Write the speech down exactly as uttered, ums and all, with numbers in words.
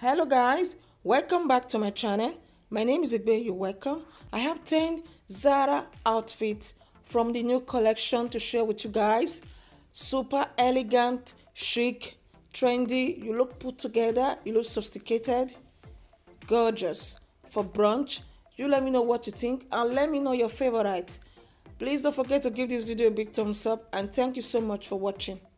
Hello guys, welcome back to my channel. My name is Egbe. You're welcome. I have ten Zara outfits from the new collection to share with you guys. Super elegant, chic, trendy. You look put together, you look sophisticated, gorgeous. For brunch, you let me know what you think and let me know your favorite. Please don't forget to give this video a big thumbs up and thank you so much for watching.